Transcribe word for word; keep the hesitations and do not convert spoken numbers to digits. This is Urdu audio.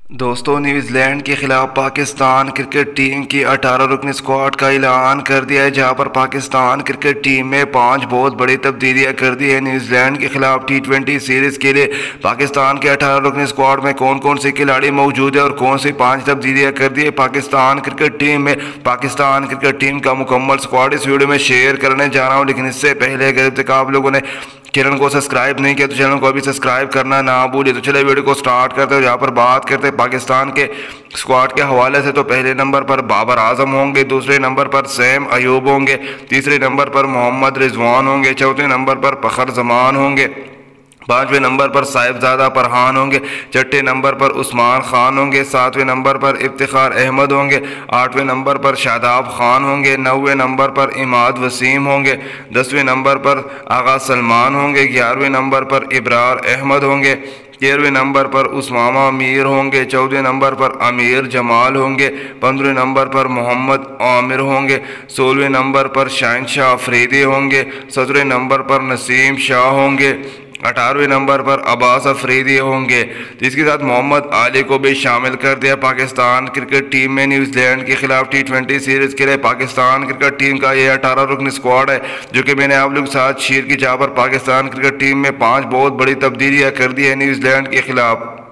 دوستو نیوزی لینڈ کے خلاف پاکستان کرکٹ ٹیم کی اٹھارہ رکنی اسکواڈ کا اعلان کر دیا ہے، جہاں پر پاکستان کرکٹ ٹیم میں پانچ بہت بڑی تبدیلیاں کر دی ہے۔ نیوزی لینڈ کے خلاف ٹی ٹوینٹی سیریز کے لیے پاکستان کے اٹھارہ رکنی اسکواڈ میں کون کون سے کھلاڑی موجود ہیں اور کون سی پانچ تبدیلیاں کر دی ہے پاکستان کرکٹ ٹیم میں۔ پاکستان کرکٹ ٹیم کا مکمل اسکواڈ اس ویڈیو میں شیئر کرنے جا رہا ہوں، لیکن اس سے پہلے اگر اب تک آپ لوگوں نے چینل کو سبسکرائب نہیں کیا تو چینل کو ابھی سبسکرائب کرنا نہ بھولے۔ تو چلے ویڈیو کو سٹارٹ کرتے ہیں، جہاں پر بات کرتے ہیں پاکستان کے اسکواڈ کے حوالے سے۔ تو پہلے نمبر پر بابر اعظم ہوں گے، دوسرے نمبر پر سیم ایوب ہوں گے، تیسرے نمبر پر محمد رضوان ہوں گے، چوتھے نمبر پر فخر زمان ہوں گے، پانچویں نمبر پر صاحبزادہ فرحان ہوں گے، چھٹے نمبر پر عثمان خان ہوں گے، ساتویں نمبر پر افتخار احمد ہوں گے، آٹھویں نمبر پر شاداب خان ہوں گے، نویں نمبر پر اماد وسیم ہوں گے، دسویں نمبر پر آغا سلمان ہوں گے، گیارہویں نمبر پر ابرار احمد ہوں گے، تیرہویں نمبر پر اسامہ امیر ہوں گے، چودہ نمبر پر امیر جمال ہوں گے، پندرہویں نمبر پر محمد عامر ہوں گے، سولہویں نمبر پر شاہن شاہ افریدی ہوں گے، سترہویں نمبر پر نسیم شاہ ہوں گے، اٹھارہویں نمبر پر عباس افریدی ہوں گے۔ اس کے ساتھ محمد علی کو بھی شامل کر دیا پاکستان کرکٹ ٹیم میں۔ نیوزی لینڈ کے خلاف ٹی ٹوینٹی سیریز کے لیے پاکستان کرکٹ ٹیم کا یہ اٹھارہ رکنی اسکواڈ ہے، جو کہ میں نے آپ لوگ کے ساتھ شیئر کی، جہاں پر پاکستان کرکٹ ٹیم میں پانچ بہت بڑی تبدیلیاں کر دی ہے نیوزی لینڈ کے خلاف۔